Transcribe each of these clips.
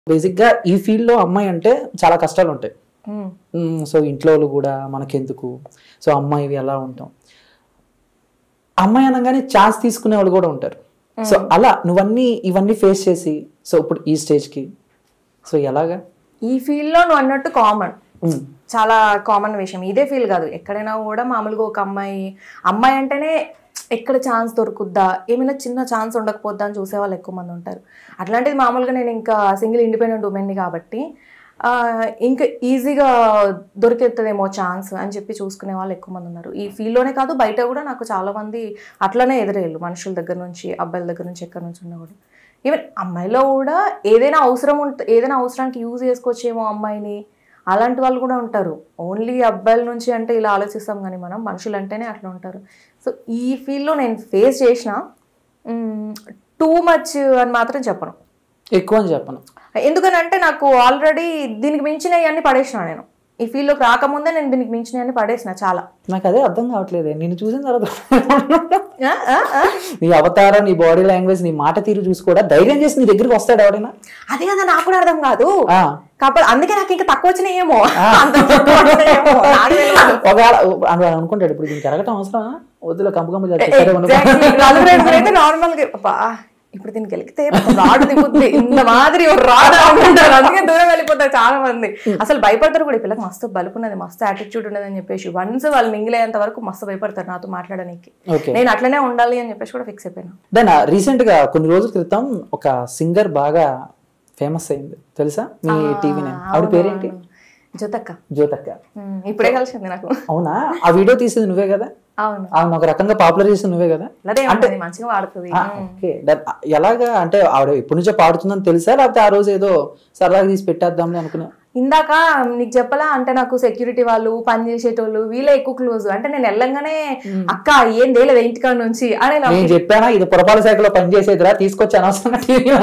బేసిక్గా ఈ ఫీల్డ్లో అమ్మాయి అంటే చాలా కష్టాలు ఉంటాయి. సో ఇంట్లో వాళ్ళు కూడా మనకెందుకు, సో అమ్మాయివి ఎలా ఉంటాం, అమ్మాయి అనగానే ఛాన్స్ తీసుకునే వాళ్ళు కూడా ఉంటారు. సో అలా ఇవన్నీ ఫేస్ చేసి సో ఇప్పుడు ఈ స్టేజ్కి సో ఎలాగా ఈ ఫీల్డ్లో నువ్వు అన్నట్టు కామన్, చాలా కామన్ విషయం. ఇదే ఫీల్ కాదు, ఎక్కడైనా కూడా మామూలుగా ఒక అమ్మాయి అంటేనే ఎక్కడ ఛాన్స్ దొరుకుద్దా, ఏమైనా చిన్న ఛాన్స్ ఉండకపోద్దా అని చూసే వాళ్ళు ఎక్కువ మంది ఉంటారు. అట్లాంటిది మామూలుగా నేను ఇంకా సింగిల్ ఇండిపెండెంట్ ఉమెన్ని కాబట్టి ఇంకా ఈజీగా దొరికేస్తుందేమో ఛాన్స్ అని చెప్పి చూసుకునే వాళ్ళు ఎక్కువ మంది ఉన్నారు. ఈ ఫీల్డ్లోనే కాదు, బయట కూడా నాకు చాలా మంది అట్లనే ఎదురేళ్ళు, మనుషుల దగ్గర నుంచి, అబ్బాయిల దగ్గర నుంచి, ఎక్కడి నుంచి ఉన్నా కూడా. ఈవెన్ అమ్మాయిలో కూడా ఏదైనా అవసరానికి యూజ్ చేసుకోవచ్చేమో అమ్మాయిని, అలాంటి వాళ్ళు కూడా ఉంటారు. ఓన్లీ అబ్బాయిల నుంచి అంటే ఇలా ఆలోచిస్తాం, కానీ మనం మనుషులు అంటేనే అట్లా ఉంటారు. సో ఈ ఫీల్డ్లో నేను ఫేస్ చేసిన టూ మచ్ అని మాత్రం చెప్పను, ఎక్కువ అని చెప్పను. ఎందుకనంటే నాకు ఆల్రెడీ దీనికి మించినవి అన్ని పడేసిన. నేను ఈ ఫీల్డ్లోకి రాకముందే నేను దీనికి మించినవి పడేసిన చాలా. నాకు అదే అర్థం కావట్లేదు, నేను చూసిన తర్వాత నీ అవతారం, నీ బాడీ లాంగ్వేజ్, నీ మాట తీరు చూసి కూడా ధైర్యం చేసి నీ దగ్గరికి వస్తాడు ఎవడైనా. అదే కదా నాకు కూడా అర్థం కాదు, కాకపోతే అందుకే నాకు ఇంకా తక్కువ వచ్చినాయేమో ఒకవేళ అనుకుంటాడు ఇప్పుడు దీనికి ఎరగటం అవసరం, వద్దులో కంపు నార్మల్గా ఇప్పుడు దీనికి వెళ్తే రాడు దిగుద్ది ఇంత మాదిరి రాడు అనుకుంటారు, అందుకే దూరం వెళ్ళిపోతారు చాలా మంది. అసలు భయపడతారు కూడా, ఈ పిల్లకి మస్తు బలుపున్నది, మస్తు యాటిట్యూడ్ ఉన్నది అని చెప్పేసి వన్స్ వాళ్ళు మింగిల్ అయ్యేంత వరకు మస్తు భయపడతారు నాతో మాట్లాడడానికి. నేను అట్లనే ఉండాలి అని చెప్పేసి కూడా ఫిక్స్ అయిపోయాను. దెన్ రీసెంట్ గా కొన్ని రోజుల క్రితం ఒక సింగర్ బాగా ఫేమస్ అయింది తెలుసా మీ టీవీ నైన్, ఆవిడ పేరేంటి? జ్యోతక్క. ఇప్పుడే కలిసింది నాకు. అవునా? ఆ వీడియో తీసేది నువ్వే కదా? ఆవిడ ఒక రకంగా పాపులర్ చేసింది నువ్వే కదా? అంటే మంచిగా వాడుతుంది. ఎలాగా అంటే ఆవిడ ఎప్పటి నుంచో పాడుతుందని తెలుసా, లేకపోతే ఆ రోజు ఏదో సరదాగా తీసి పెట్టేద్దాంలే అనుకున్నా? ఇందాక నీకు చెప్పలా అంటే నాకు సెక్యూరిటీ వాళ్ళు, పని చేసేటోళ్ళు వీళ్ళే ఎక్కువ క్లోజ్. అంటే నేను వెళ్ళంగానే అక్క ఏం తేలేదు ఇంటికాడ నుంచి అని నేను చెప్పానా, ఇది పురపాలక శాఖలో పని చేసేదిరా, తీసుకొచ్చి అనవసరంగా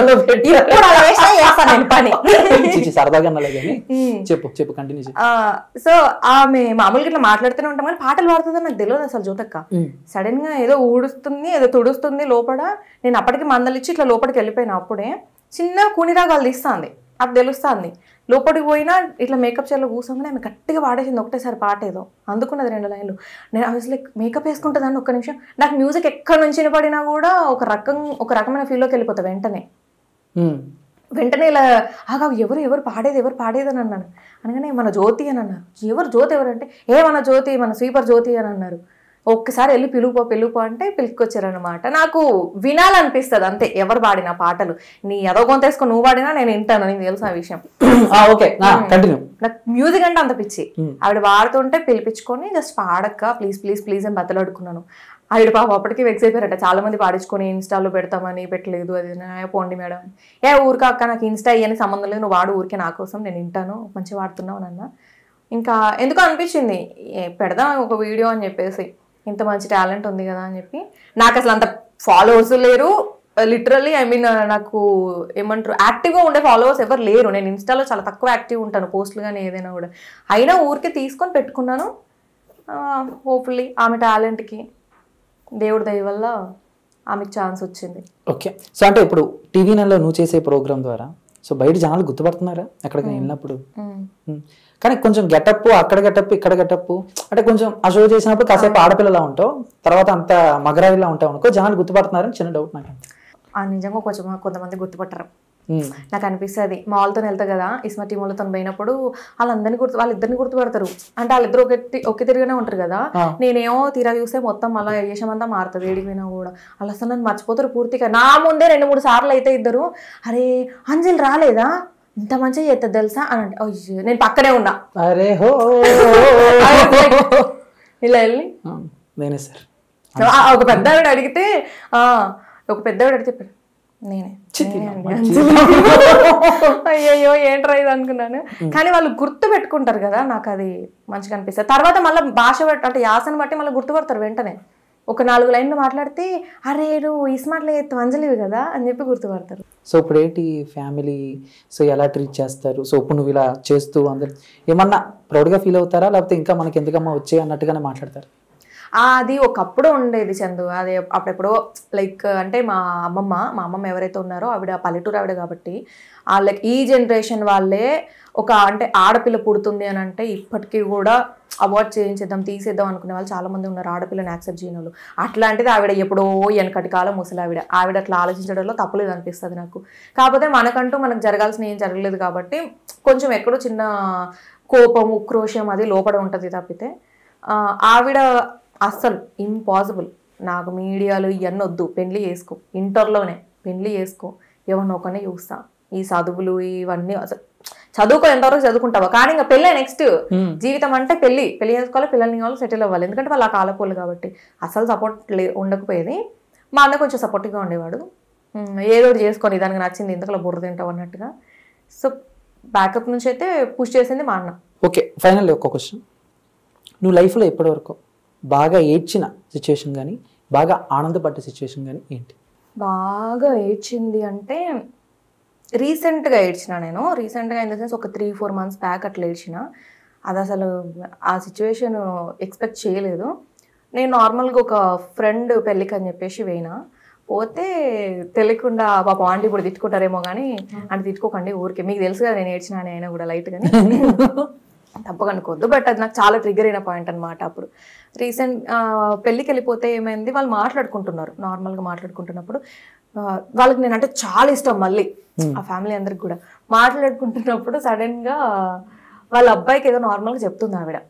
పని సరదాగా చెప్పు కంటిన్యూ. సో ఆమె మామూలుగా ఇట్లా మాట్లాడుతూనే ఉంటాం కానీ పాటలు పాడుతుందని నాకు తెలియదు అసలు. జ్యోతక్క సడన్ గా ఏదో ఊడుస్తుంది, ఏదో తుడుస్తుంది లోపల. నేను అప్పటికి మందలిచ్చి ఇట్లా లోపలికి వెళ్ళిపోయినా, అప్పుడే చిన్న కూనిరాగాలు తీస్తుంది, అది తెలుస్తుంది. లోపలికి పోయినా ఇట్లా మేకప్ చైర్లో కూర్చోగానే ఆమె గట్టిగా పాడేసింది ఒకటేసారి పాట, ఏదో అందుకున్నది 2 లైన్లు. నేను అసలు మేకప్ వేసుకుంటుందని ఒక్క నిమిషం, నాకు మ్యూజిక్ ఎక్కడి నుంచి వినపడినా కూడా ఒక రకమైన ఫీల్లోకి వెళ్ళిపోతా వెంటనే ఇలా ఆగా ఎవరు పాడేది అని అన్నాను. అనగానే మన జ్యోతి అని అన్నారు. జ్యోతి ఎవరంటే మన జ్యోతి, మన స్వీపర్ జ్యోతి అని అన్నారు. ఒక్కసారి వెళ్ళి పిలుపు అంటే పిలుచుకొచ్చారనమాట. నాకు వినాలనిపిస్తుంది అంతే, ఎవరు పాడిన పాటలు. నీ ఏదో కొంత వేసుకొని నువ్వు పాడినా నేను వింటాను, నీకు తెలుసు ఆ విషయం. నాకు మ్యూజిక్ అంటే అంత పిచ్చి. ఆవిడ పాడుతుంటే పిలిపించుకొని జస్ట్ పాడక్క ప్లీజ్ అని బతలాడుకున్నాను. ఆవిడ పాప అప్పటికి వెక్స్ అయిపోయారట, చాలా మంది పాడించుకొని ఇన్స్టాలో పెడతామని, పెట్టలేదు, అది పోండి మేడం అని. ఊరికా అక్క నాకు ఇన్స్టా అయ్యని సంబంధం లేదు, నువ్వు వాడు ఊరికే నా కోసం, నేను వింటాను, మంచిగా వాడుతున్నావు అన్న. ఇంకా ఎందుకో అనిపించింది పెడదాం ఒక వీడియో అని చెప్పేసి, ఇంత మంచి టాలెంట్ ఉంది కదా అని చెప్పి. నాకు అసలు అంత ఫాలోవర్స్ లేరు, లిటరల్లీ నాకు ఏమంటారు యాక్టివ్గా ఉండే ఫాలోవర్స్ ఎవరు లేరు. నేను ఇన్స్టాలో చాలా తక్కువ యాక్టివ్ ఉంటాను, పోస్టులు కానీ ఏదైనా కూడా. అయినా ఊరికే తీసుకొని పెట్టుకున్నాను. హోప్ఫుల్లీ ఆమె టాలెంట్కి దేవుడి దయ వల్ల ఆమెకు ఛాన్స్ వచ్చింది. ఓకే. సో అంటే ఇప్పుడు టీవీ నైన్లో నువ్వు చేసే ప్రోగ్రామ్ ద్వారా సో బయట జనాలు గుర్తుపడుతున్నారా ఎక్కడికి వెళ్ళినప్పుడు? కానీ కొంచెం గెటప్, అక్కడ గెటప్, ఇక్కడ గెటప్, అంటే కొంచెం ఆ షో చేసినప్పుడు కాసేపు ఆడపిల్లలా ఉంటావు, తర్వాత అంత మగరాయిలా ఉంటావు అనుకో, జనాలు గుర్తుపడుతున్నారని చిన్న డౌట్ నాకు. నిజంగా కొంతమంది గుర్తుపట్టరు. నాకు అనిపిస్తుంది మాల్తో వెళ్తా కదా, ఇస్మతి మాల్తో పోయినప్పుడు వాళ్ళిద్దరిని గుర్తుపడతారు. అంటే వాళ్ళిద్దరు ఒకే తిరిగినే ఉంటారు కదా. నేనేమో తీరా చూస్తే మొత్తం మళ్ళీ యశమంతా మారుతుంది, ఏడిపోయినా కూడా. వాళ్ళు అసలు నన్ను మర్చిపోతారు పూర్తిగా. నా ముందే 2-3 సార్లు అయితే ఇద్దరు, అరే అంజలి రాలేదా, ఇంత మంచిగా చేస్తుంది తెలుసా అని అంటే, అయ్యో నేను పక్కనే ఉన్నా, అరే హో ఇలా వెళ్ళి నేనే సార్. ఒక పెద్దవాడు అడిగితే నేనే అయ్యయ్యో ఏంట్రా ఇది అనుకున్నాను. కానీ వాళ్ళు గుర్తు పెట్టుకుంటారు కదా, నాకు అది మంచిగా అనిపిస్తుంది. తర్వాత మళ్ళీ భాష అంటే యాసను బట్టి మళ్ళీ గుర్తుపడతారు వెంటనే. ఒక 4 లైన్లు మాట్లాడితే అరే నువ్వు ఇస్మార్ట్లే అంజలివి కదా అని చెప్పి గుర్తుపడతారు. సో ఇప్పుడు ఏంటి ఫ్యామిలీ సో ఎలా ట్రీట్ చేస్తారు? సో ఇప్పుడు నువ్వు ఇలా చేస్తూ అందరు ఏమన్నా ప్రౌడ్గా ఫీల్ అవుతారా, లేకపోతే ఇంకా మనకి ఎందుకమ్మా వచ్చే అన్నట్టుగానే మాట్లాడతారు? అది ఒకప్పుడు ఉండేది చందు. అది అప్పుడెప్పుడో లైక్ అంటే మా అమ్మమ్మ ఎవరైతే ఉన్నారో ఆవిడ పల్లెటూరు ఆవిడ కాబట్టి లైక్ ఈ జనరేషన్ వాళ్ళే ఒక అంటే ఆడపిల్ల పుడుతుంది అని అంటే ఇప్పటికీ కూడా అవాయిడ్ చేయించేద్దాం తీసేద్దాం అనుకునే వాళ్ళు చాలా మంది ఉన్నారు, ఆడపిల్లని యాక్సెప్ట్ చేయని వాళ్ళు. అట్లాంటిది ఆవిడ ఎప్పుడో వెనకటి కాలం ముసలి ఆవిడ అట్లా ఆలోచించడంలో తప్పులేదు అనిపిస్తుంది నాకు. కాకపోతే మనకు జరగాల్సిన ఏం జరగలేదు కాబట్టి కొంచెం ఎక్కడో చిన్న కోపం ఉక్రోషం అది లోపల ఉంటుంది తప్పితే ఆవిడ అస్సలు ఇంపాసిబుల్. నాకు మీడియాలు ఇవన్నీ వద్దు, పెళ్లి చేసుకో, ఇంటర్లోనే పెళ్లి చేసుకో, ఎవరినో ఒకనే చూస్తా, ఈ చదువులు ఇవన్నీ అసలు చదువుకో, ఎంతవరకు చదువుకుంటావా కానీ ఇంకా పెళ్ళే నెక్స్ట్ జీవితం అంటే పెళ్లి చేసుకోవాలి, పిల్లల్ని కావాలి, సెటిల్ అవ్వాలి. ఎందుకంటే వాళ్ళు ఆ కాలపోలు కాబట్టి అసలు సపోర్ట్ ఉండకపోయేది. మా అన్న కొంచెం సపోర్టివ్గా ఉండేవాడు, ఏదో చేసుకొని దానికి నచ్చింది ఎందుకలా బుర్ర తింటావు అన్నట్టుగా. సో బ్యాకప్ నుంచి అయితే పుష్ చేసింది మా అన్న. ఓకే, ఫైనల్ ఒక క్వశ్చన్, నువ్వు లైఫ్లో ఎప్పటివరకు బాగా ఏడ్చిన సిచ్యువేషన్ కానీ బాగా ఆనందపడ్డ సిచ్యువేషన్ కానీ ఏంటి? బాగా ఏడ్చింది అంటే రీసెంట్గా ఏడ్చిన నేను. రీసెంట్గా ఇన్ ద సెన్స్ ఒక 3-4 months బ్యాక్ అట్లా ఏడ్చిన. అది అసలు ఆ సిచ్యువేషన్ ఎక్స్పెక్ట్ చేయలేదు. నేను నార్మల్గా ఒక ఫ్రెండ్ పెళ్ళికి అని చెప్పేసి పోయినా, పోతే తెలియకుండా పాప ఆంటీ ఇప్పుడు తిట్టుకుంటారేమో కానీ అంటే తిట్టుకోకండి ఊరికే, మీకు తెలుసు కదా నేను ఏడ్చిన అని అయినా కూడా లైట్ కానీ తప్పగా అనుకోవద్దు. బట్ అది నాకు చాలా ట్రిగ్గర్ అయిన పాయింట్ అనమాట. అప్పుడు రీసెంట్ పెళ్ళికి వెళ్ళిపోతే ఏమైంది, వాళ్ళు మాట్లాడుకుంటున్నారు, నార్మల్గా మాట్లాడుకుంటున్నప్పుడు వాళ్ళకి నేను అంటే చాలా ఇష్టం, మళ్ళీ ఆ ఫ్యామిలీ అందరికి కూడా మాట్లాడుకుంటున్నప్పుడు సడన్గా వాళ్ళ అబ్బాయికి ఏదో నార్మల్గా చెప్తుంది ఆవిడ,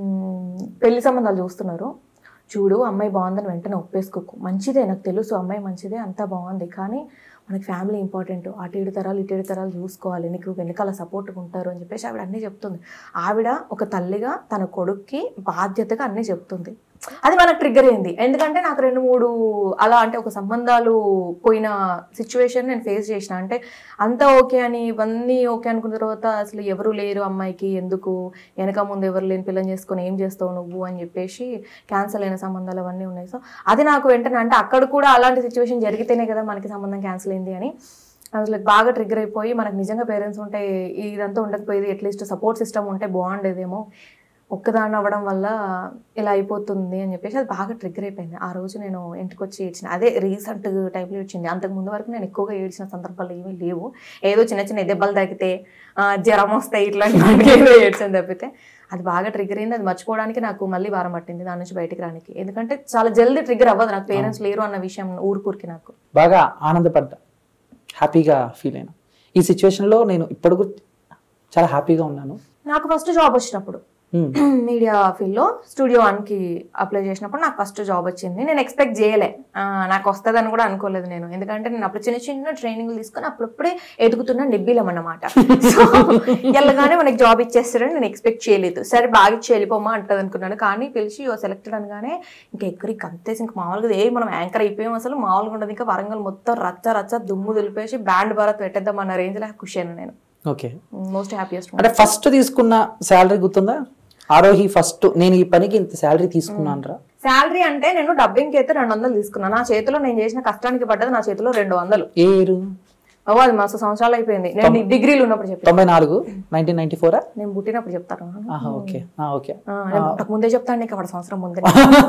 పెళ్లి సంబంధాలు చూస్తున్నారు, చూడు అమ్మాయి బాగుందని వెంటనే ఒప్పేసుకోకు, మంచిదే నాకు తెలుసు అమ్మాయి మంచిదే అంతా బాగుంది, కానీ మనకి ఫ్యామిలీ ఇంపార్టెంట్, అటు 7 తరాలు ఇటు 7 తరాలు చూసుకోవాలి, నీకు వెనకాల సపోర్ట్గా ఉంటారు అని చెప్పేసి ఆవిడ అన్నీ చెప్తుంది. ఆవిడ ఒక తల్లిగా తన కొడుక్కి బాధ్యతగా అన్నీ చెప్తుంది. అది మనకు ట్రిగ్గర్ అయింది. ఎందుకంటే నాకు 2-3 అలా అంటే ఒక సంబంధాలు పోయిన సిచ్యువేషన్ నేను ఫేస్ చేసిన. అంటే అంతా ఓకే అని ఇవన్నీ ఓకే అనుకున్న తర్వాత అసలు ఎవరు లేరు అమ్మాయికి, ఎందుకు వెనక ముందు ఎవరు లేని పిల్లని చేసుకొని ఏం చేస్తావు నువ్వు అని చెప్పేసి క్యాన్సిల్ అయిన సంబంధాలు అవన్నీ ఉన్నాయి. సో అది నాకు వెంటనే అంటే అక్కడ కూడా అలాంటి సిచ్యువేషన్ జరిగితేనే కదా మనకి సంబంధం క్యాన్సిల్ అయింది అని అసలు బాగా ట్రిగ్గర్ అయిపోయి, మనకు నిజంగా పేరెంట్స్ ఉంటే ఇదంతా ఉండకపోయేది, అట్లీస్ట్ సపోర్ట్ సిస్టమ్ ఉంటే బాగుండేదేమో, ఒక్కదాన్ని అవ్వడం వల్ల ఇలా అయిపోతుంది అని చెప్పేసి అది బాగా ట్రిగ్గర్ అయిపోయింది. ఆ రోజు నేను ఇంటికి వచ్చి ఏడ్చిన, అదే రీసెంట్ టైంలో ఏడ్చింది. అంతకు ముందు వరకు నేను ఎక్కువగా ఏడ్చిన సందర్భాలు ఏమీ లేవు, ఏదో చిన్న చిన్న దెబ్బలు తాకితే జ్వరం వస్తాయి ఇట్లాంటి ఏడ్చాను తప్పితే అది బాగా ట్రిగ్గర్ అయింది. అది మర్చిపోవడానికి నాకు మళ్ళీ వారం పట్టింది దాని నుంచి బయటికి రానికి. ఎందుకంటే చాలా జల్దీ ట్రిగ్గర్ అవ్వదు నాకు పేరెంట్స్ లేరు అన్న విషయం ఊరికి. నాకు బాగా ఆనందపడ్డా, హ్యాపీగా ఫీల్ అయినా ఈ సిచ్యువేషన్లో నేను ఇప్పుడు చాలా హ్యాపీగా ఉన్నాను. నాకు ఫస్ట్ జాబ్ వచ్చినప్పుడు మీడియా ఫీల్డ్లో స్టూడియో 1కి అప్లై చేసినప్పుడు నాకు ఫస్ట్ జాబ్ వచ్చింది. నేను ఎక్స్పెక్ట్ చేయలే, నాకు వస్తుందని కూడా అనుకోలేదు నేను. ఎందుకంటే నేను అప్పుడు చిన్న చిన్న ట్రైనింగ్లు తీసుకొని అప్పుడప్పుడే ఎదుగుతున్న నిబ్బిలం అన్నమాట. సో వెళ్ళగానే మనకి జాబ్ ఇచ్చేస్తారని నేను ఎక్స్పెక్ట్ చేయలేదు. సరే బాగా ఇచ్చి వెళ్ళిపోమా అంటది అనుకున్నాను, కానీ పిలిచి సెలెక్టెడ్ అనగానే ఇంకా ఎక్కడికి అంతేసి ఇంకా మామూలుగా మనం యాంకర్ అయిపోయాం, అసలు మామూలుగా ఉండదు. ఇంకా వరంగల్ మొత్తం రచ్చ దుమ్ము దులిపేసి బ్యాండ్ భారత్ పెట్టేద్దాం అన్న రేంజ్లో ఖుషి అయినా నేను. Okay, most happiest. అంటే ఫస్ట్ తీసుకున్న శాలరీ గుర్తుందా? ఆరోహి ఫస్ట్ నేను ఈ పనికి ఇంత శాలరీ తీసుకున్నాను రా. శాలరీ అంటే నేను డబ్బింగ్కి అయితే 200 తీసుకున్నాను. నా చేతిలో నేను చేసిన కష్టానికి పడ్డది నా చేతిలో 200. ఏ ఇయర్? అది మస్తు సంవత్సరాలు అయిపోయింది. నేను డిగ్రీలు ఉన్నప్పుడు చెప్పాను. 94, 1994 నేను పుట్టినప్పుడు చెప్తాను. ఓకే ఓకే, ముందే చెప్తాను నీకు అక్కడ సంవత్సరం ముందే.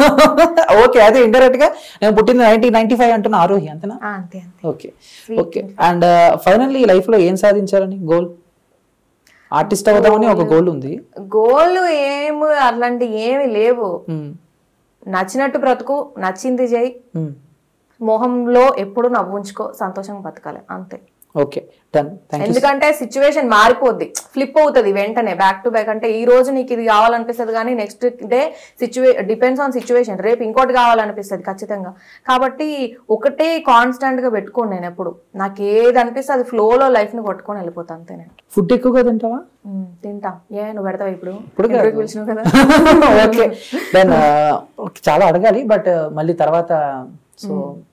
ఓకే, అదే ఇండైరెక్ట్ గా నేను పుట్టింది 1995 అంటున్నా ఆరోహి అంతేనా? అంతే. Okay okay. And finally life లో ఏం సాధించాలని గోల్? ఆర్టిస్ట్ అవుదామని ఒక గోల్ ఉంది. గోల్ ఏమి అట్లాంటి ఏమి లేవు. నచ్చినట్టు బ్రతుకు, నచ్చింది చేయి, మొహంలో ఎప్పుడు నవ్వుంచుకో, సంతోషంగా బతకాలి అంతే. Okay done. ఎందుకంటే సిచ్యువేషన్ మారిపోద్ది, ఫ్లిప్ అవుతుంది వెంటనే బ్యాక్ టు బ్యాక్. అంటే ఈ రోజు నీకు ఇది కావాలనిపిస్తుంది కానీ next day depends on situation, రేపు ఇంకోటి కావాలనిపిస్తుంది ఖచ్చితంగా. కాబట్టి ఒకటే కాన్స్టెంట్ గా పెట్టుకోండి. నేను ఎప్పుడు నాకు ఏది అనిపిస్తే అది ఫ్లోలో లైఫ్ ని కొట్టుకొని వెళ్ళిపోతాను అంతే. నేను ఫుడ్ ఎక్కువగా తింటావా? తింటా. నువ్వు పెడతావా ఇప్పుడు పిలిచినావు కదా? Okay done. చాలా అడగాలి బట్ మళ్ళీ తర్వాత. సో